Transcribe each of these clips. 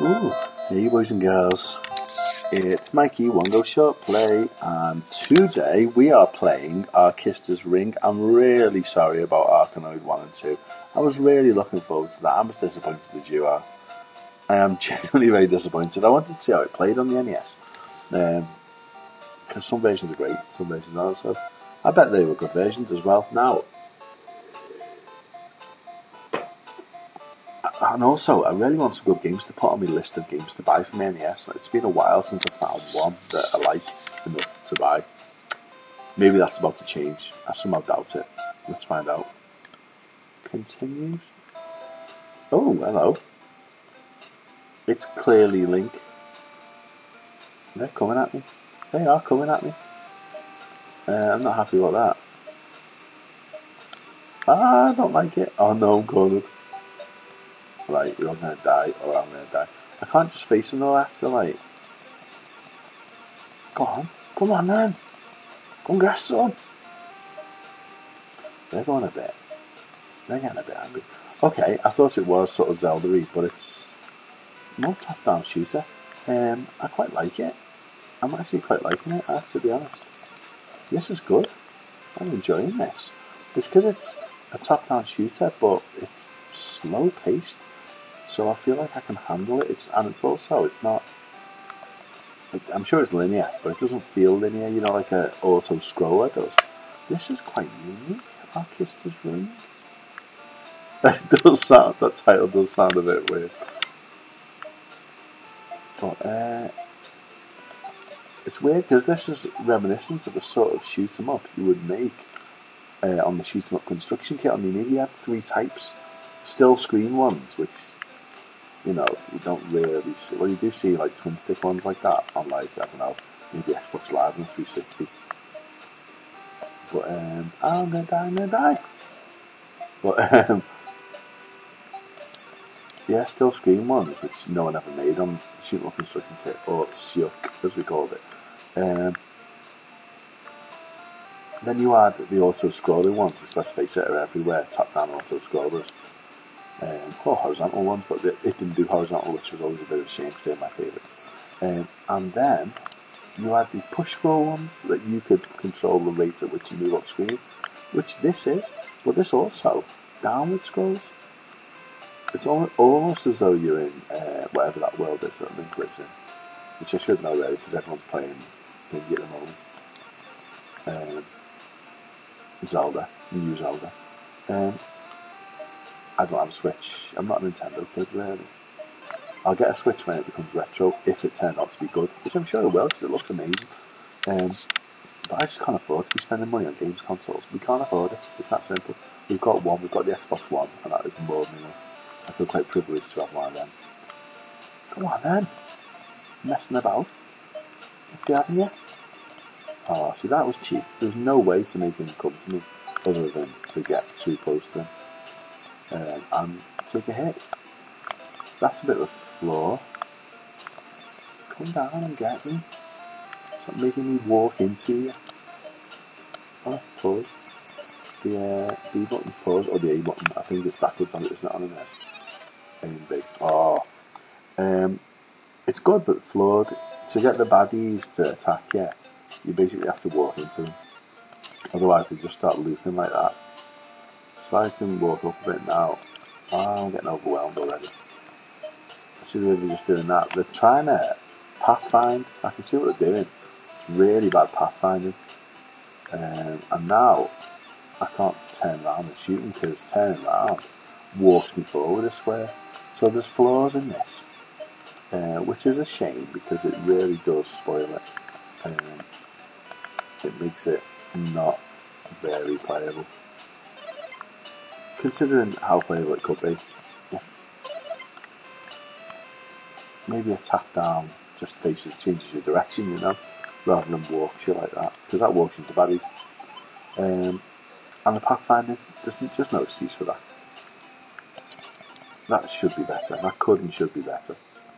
Ooh, hey boys and girls, it's Mikey, 1GO Shortplay, and today we are playing Arkistas Ring. I'm really sorry about Arkanoid 1 and 2. I was really looking forward to that. I'm as disappointed as you are. I am genuinely very disappointed. I wanted to see how it played on the NES, because some versions are great, some versions aren't, so I bet they were good versions as well. Now, and also, I really want some good games to put on my list of games to buy from NES. It's been a while since I found one that I like enough to buy. Maybe that's about to change. I somehow doubt it. Let's find out. Continues. Oh, hello. It's clearly Link. They're coming at me. They are coming at me. I'm not happy about that. I don't like it. Oh no, I'm cornered. Right, we're all gonna die, or I'm gonna die. I can't just face them though, I have to like... Go on, come on then! Go and get some! They're going a bit... They're getting a bit angry. Okay, I thought it was sort of Zelda-y, but it's... no top-down shooter. I quite like it. I'm actually quite liking it, I have to be honest. This is good. I'm enjoying this. It's because it's a top-down shooter, but it's slow-paced. So I feel like I can handle it. It's also, it's not, I'm sure it's linear, but it doesn't feel linear, you know, like a auto scroller does. This is quite unique, Arkistas Ring. It does sound, that title does sound a bit weird. But it's weird because this is reminiscent of the sort of shoot 'em up you would make on the shoot 'em up construction kit on the Amiga. You had 3 types, still screen ones, which, you know, you don't really see. Well, you do see like twin stick ones like that on, like, I don't know, maybe Xbox Live and 360. But I'm gonna die. But yeah, still screen ones, which no one ever made on the shoot 'em up construction kit, or SUK as we called it. Then you had the auto scrolling ones, which, let's face it, are everywhere. Top down auto scrollers. Or horizontal ones, but it didn't do horizontal, which was always a bit of a shame because they're my favourite. And then you had the push scroll ones that you could control the rate at which you move up screen, which this is, but this also downward scrolls. It's almost as though you're in whatever that world is that Link lives in, which I should know really because everyone's playing Thingy at the moment. Zelda, new Zelda. I don't have a Switch. I'm not a Nintendo kid, really. I'll get a Switch when it becomes retro, if it turned out to be good, which I'm sure it will, because it looks amazing. But I just can't afford to be spending money on games consoles. We can't afford it. It's that simple. We've got one. We've got the Xbox One, and that is more than enough. I feel quite privileged to have one of them. Come on, then. Messing about. What's he having you? Oh, see, that was cheap. There was no way to make him come to me, other than to get too close to him. And take a hit. That's a bit of a flaw. Come down and get me. Stop making me walk into you. Oh, let's pause. The B button pause, or the A button. I think it's backwards on it, isn't it, on a NES? A and B. Oh. It's good but flawed. To get the baddies to attack you, you basically have to walk into them. Otherwise they just start looping like that. So I can walk up a bit now. Oh, I'm getting overwhelmed already. I see they're just doing that. They're trying to pathfind. I can see what they're doing. It's really bad pathfinding. And now I can't turn around and shoot them because turning around walks me forward a square. So there's flaws in this, which is a shame because it really does spoil it. It makes it not very playable. Considering how playable it could be. Yeah. Maybe a tap down just changes your direction, you know, rather than walks you like that, because that walks into baddies. And the pathfinding, there's just no excuse for that. That should be better. That could and should be better.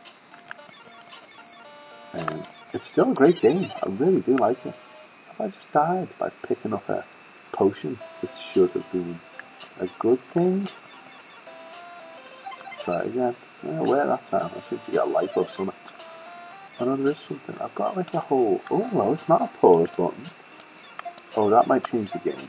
It's still a great game. I really do like it. I just died by picking up a potion, which should have been a good thing. Try it again. Where that time? I seem to get a life or something. I know there is something. I've got like a whole... Oh no, it's not a pause button. Oh, that might change the game.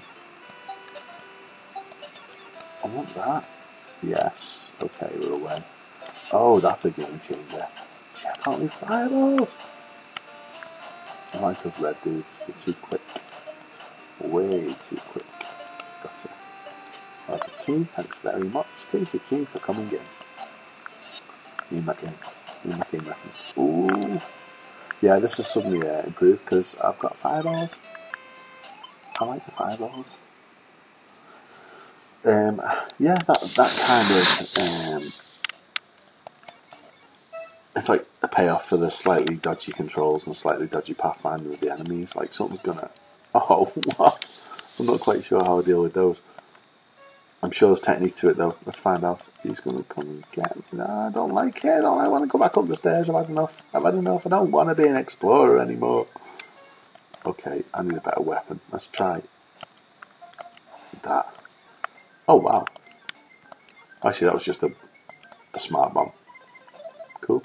I want that. Yes. Okay, we're away. Oh, that's a game changer. Check out my fireballs. I like those red dudes. They're too quick. Way too quick. Gotcha. Like a key. Thanks very much. Take your key for coming in. New Mac game. New Mac game reference. Ooh. Yeah, this is suddenly improved because I've got fireballs. I like the fireballs. Yeah, that kind of it's like a payoff for the slightly dodgy controls and slightly dodgy pathfinding with the enemies. Like something's gonna. Oh, what? I'm not quite sure how I deal with those. I'm sure there's technique to it though. Let's find out. He's gonna come and get me. No, I don't like it. I want to go back up the stairs. I've had enough. I don't want to be an explorer anymore. Okay, I need a better weapon. Let's try that. Oh wow. Actually, that was just a smart bomb. Cool.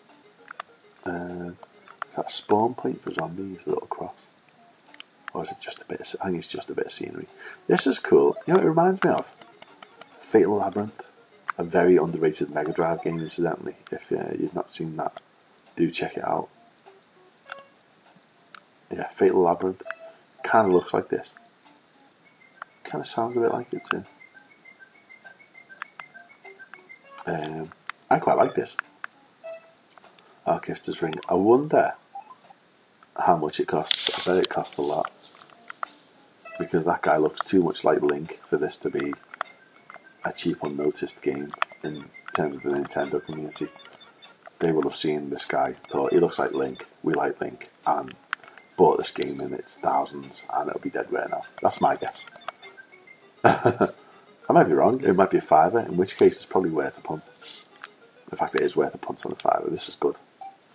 That spawn point for zombies, a little cross. Or is it just a bit of, I think it's just a bit of scenery. This is cool. You know what it reminds me of? Fatal Labyrinth. A very underrated Mega Drive game, incidentally. If you've not seen that, do check it out. Yeah, Fatal Labyrinth. Kind of looks like this. Kind of sounds a bit like it too. I quite like this. Arkistas ring. I wonder how much it costs. I bet it costs a lot. Because that guy looks too much like Link for this to be a cheap, unnoticed game in terms of the Nintendo community. They will have seen this guy, thought he looks like Link, we like Link, and bought this game in its thousands, and it'll be dead rare now. That's my guess. I might be wrong. It might be a $5, in which case it's probably worth a punt. In fact, it is worth a punt on a $5. This is good.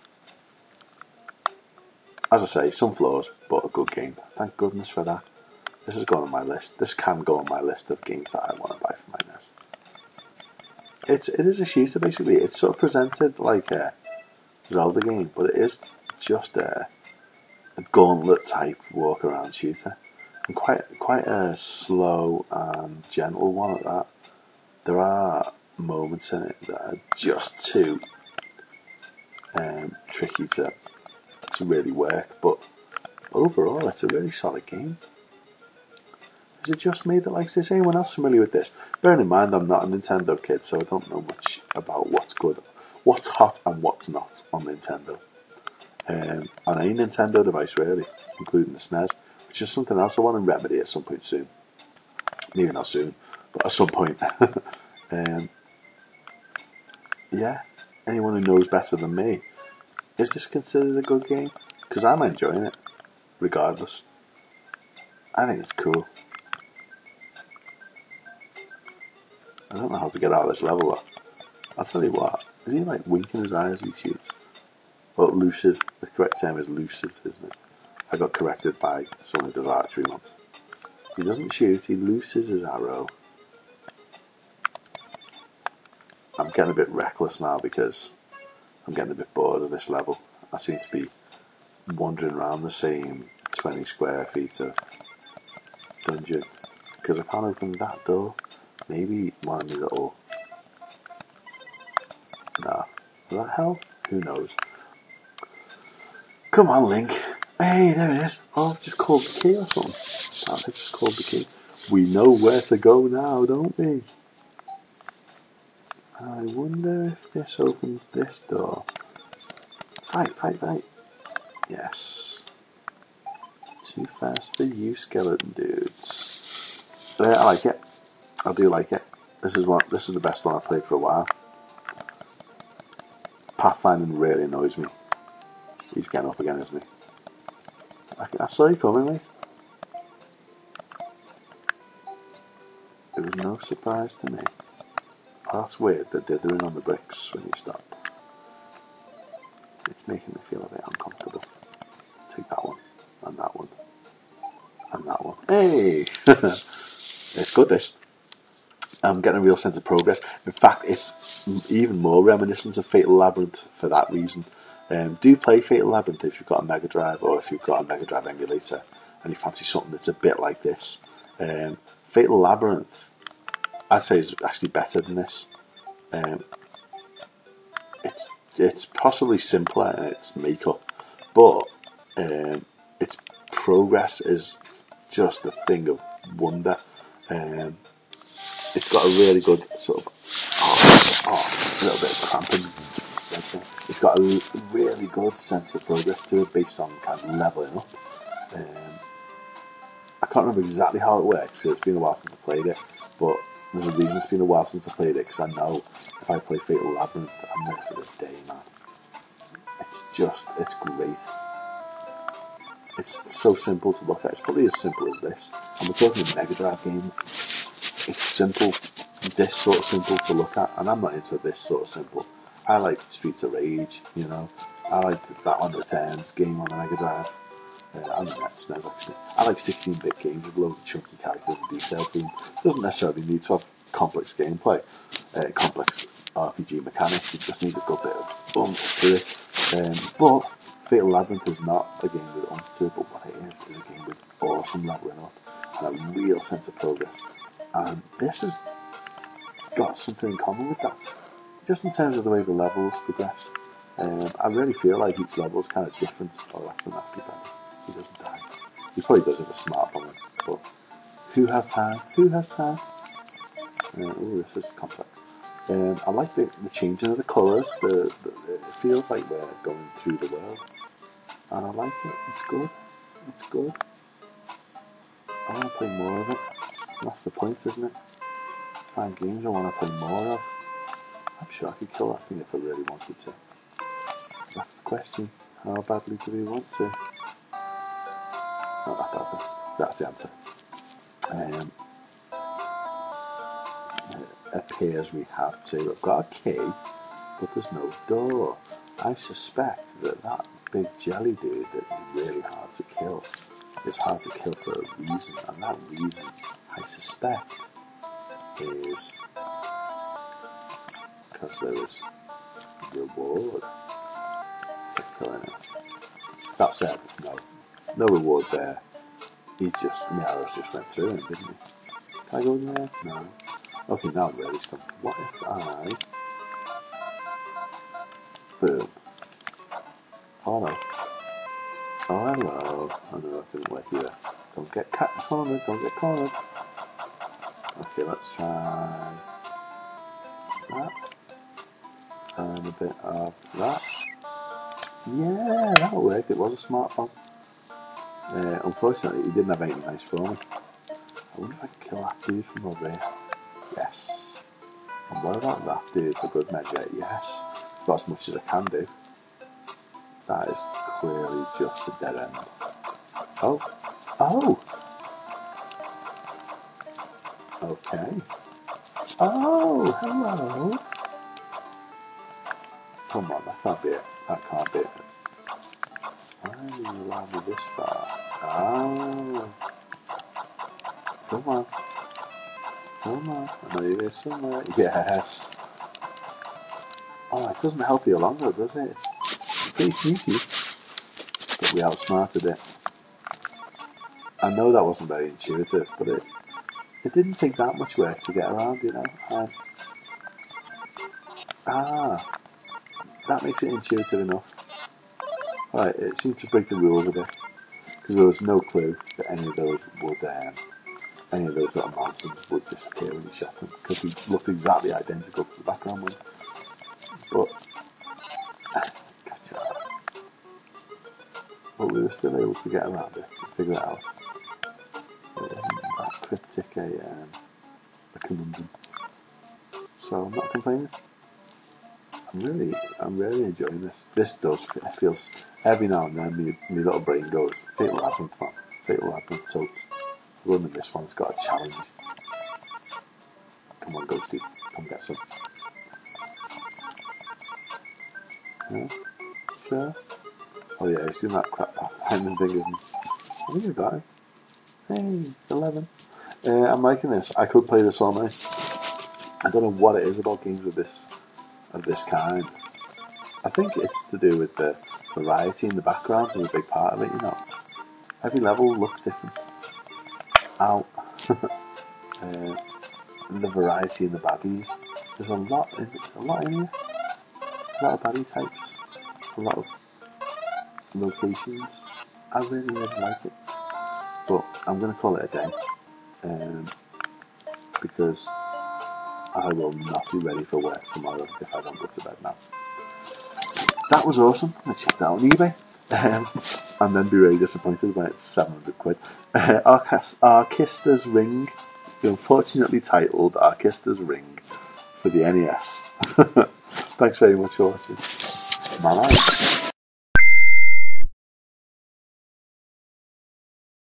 As I say, some flaws, but a good game. Thank goodness for that. This has gone on my list. This can go on my list of games that I want to buy for my NES. It is a shooter basically. It's sort of presented like a Zelda game, but it is just a gauntlet type walk around shooter, and quite a slow and gentle one at that. There are moments in it that are just too tricky to really work, but overall it's a really solid game. Is it just me that likes this? Anyone else familiar with this? Bearing in mind I'm not a Nintendo kid, so I don't know much about what's good, what's hot and what's not on Nintendo. On any Nintendo device really, including the SNES, which is something else I want to remedy at some point soon. Maybe not soon, but at some point. Yeah, anyone who knows better than me, is this considered a good game? Because I'm enjoying it, regardless. I think it's cool. I don't know how to get out of this level though. I'll tell you what, is he like winking his eyes as he shoots? Well, looses, the correct term is looses, isn't it? I got corrected by someone who does archery once. He doesn't shoot, he looses his arrow. I'm getting a bit reckless now because I'm getting a bit bored of this level. I seem to be wandering around the same 20 square feet of dungeon because I can't open that door. Maybe one of my little... Nah. Is that hell? Who knows? Come on, Link. Hey, there it is. Oh, I've just called the key or something. I've just called the key. We know where to go now, don't we? I wonder if this opens this door. Fight, fight, fight. Yes. Too fast for you, skeleton dudes. I like it. I do like it. This is the best one I've played for a while. Pathfinding really annoys me. He's getting up again, isn't he? I saw you coming, mate. It was no surprise to me. Oh, that's weird that they're doing on the bricks when you stop. It's making me feel a bit uncomfortable. Take that one, and that one, and that one. Hey! It's good, this. I'm getting a real sense of progress. In fact, it's even more reminiscent of Fatal Labyrinth for that reason. Do play Fatal Labyrinth if you've got a Mega Drive, or if you've got a Mega Drive emulator and you fancy something that's a bit like this. Fatal Labyrinth, I'd say, is actually better than this. It's possibly simpler in its makeup, but its progress is just a thing of wonder. It's got a really good sort of a little bit of cramping. It's got a really good sense of progress to it based on kind of leveling up. I can't remember exactly how it works, so it's been a while since I played it, but there's a reason it's been a while since I played it, because I know if I play Fatal Labyrinth, I'm there for the day, man. It's great. It's so simple to look at. It's probably as simple as this. And we're talking a Mega Drive game. It's simple, this sort of simple to look at, and I'm not into this sort of simple. I like Streets of Rage, you know. I like that on Returns game on the Mega Drive. On the NES actually. I like 16-bit games with loads of chunky characters and detail to them. It doesn't necessarily need to have complex gameplay, complex RPG mechanics. It just needs a good bit of oomph to it. But Fatal Labyrinth is not a game with oomph to it, but what it is a game with awesome leveling up and a real sense of progress. And this has got something in common with that, just in terms of the way the levels progress. I really feel like each level is kind of different. Oh, that's a nasty bad. He doesn't die. He probably does have a smartphone, but who has time? Who has time? Oh, this is complex. I like the changing of the colours. It feels like we're going through the world, and I like it. It's good. It's good. I want to play more of it. That's the point, isn't it? Find games I want to play more of. I'm sure I could kill that thing if I really wanted to. That's the question. How badly do we want to? Not that badly. That's the answer. It appears we have to. I've got a key, but there's no door. I suspect that big jelly dude that is really hard to kill is hard to kill for a reason, and that reason, I suspect, is because there was reward for killing it. That said, no reward there. My arrows just went through him, didn't he? Can I go in there? No. Okay, now I'm really stumped. What if I... Boom. Oh no. Oh hello. Oh no, that didn't work either. Don't get cornered, don't get cornered. Okay, let's try that. And a bit of that. Yeah, that'll work. It was a smartphone. Unfortunately, he didn't have anything nice for me. I wonder if I can kill that dude from over here. Yes. And what about that dude for good measure? Yes. Got as much as I can do. That is clearly just a dead end. Oh. Oh! Okay. Oh, hello. Come on, that can't be it. That can't be it. Why are you allowed me this far? Oh. Come on. Come on. I know you're here somewhere. Yes. Oh, it doesn't help you along though, does it? It's pretty sneaky. But we outsmarted it. I know that wasn't very intuitive, but it didn't take that much work to get around, you know. That makes it intuitive enough. Right, it seemed to break the rules a bit, because there was no clue that any of those little mountains would disappear when you shot them, because they looked exactly identical to the background ones. But, gotcha. But we were still able to get around it and figure it out. That cryptic a conundrum. So I'm not complaining. I'm really enjoying this. It feels, every now and then my little brain goes, Fatal Labyrinth, man. Fatal Labyrinth, totes. Running this one's got a challenge. Come on, Ghosty, come get some. Yeah? Sure? Oh yeah, he's doing that crap behind thing, isn't he? I think I got it. Hey, 11. I'm liking this. I could play this all night. I don't know what it is about games of this kind. I think it's to do with the variety in the backgrounds is a big part of it, you know. Every level looks different. Ow. The variety in the baddies. There's a lot in here. A lot of baddie types. A lot of locations. I really like it. But I'm going to call it a day. Because I will not be ready for work tomorrow if I don't go to bed now. That was awesome. I checked that on eBay. And then be really disappointed when it's 700 quid. Arkistas Ring, unfortunately titled Arkistas Ring for the NES. Thanks very much for watching. Bye.